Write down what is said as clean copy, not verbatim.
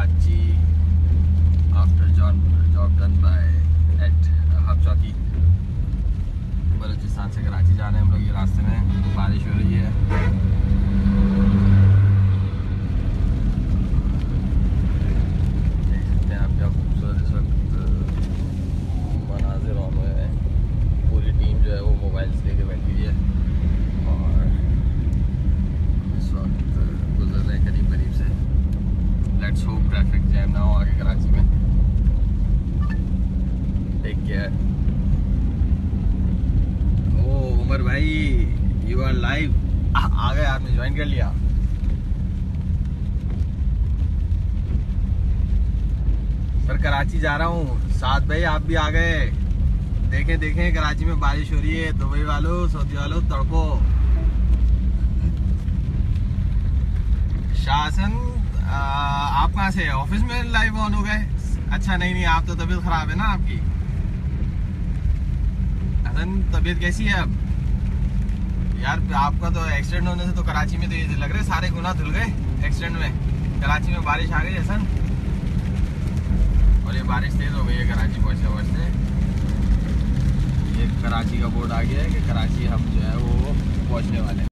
Karachi after job done by at HUB Choki। Balochistan से कराची जा रहे हैं हम लोग। ये रास्ते में बारिश हो रही है। देख सकते हैं आप क्या खूबसूरत इस वक्त मनाज़िर ऑन हुए हैं। पूरी टीम जो है वो मोबाइल्स लेके बैठी हुई है और इस वक्त गुजर रहे हैं करीब करीब से। लेट्स होप ट्रैफिक जैम ना हो आगे कराची में। Take care. ओ उमर भाई, यू आर लाइव। आ गए, आपने ज्वाइन कर लिया। सर कराची जा रहा हूँ। साथ भाई आप भी आ गए। देखें देखें कराची में बारिश हो रही है। दुबई वालों, सऊदी वालों, तड़पो। शासन आप कहाँ से? ऑफिस में लाइव ऑन हो गए? अच्छा नहीं नहीं, आप तो तबीयत खराब है ना आपकी। हसन तबीयत कैसी है अब? यार आपका तो एक्सीडेंट होने से तो कराची में तो ये लग रहा है सारे गुनाह धुल गए एक्सीडेंट में। कराची में बारिश आ गई हसन, और ये बारिश तेज हो गई है कराची पहुँचते पहुँचते। ये कराची का बोर्ड आ गया है कि कराची हम जो है वो पहुँचने वाले हैं।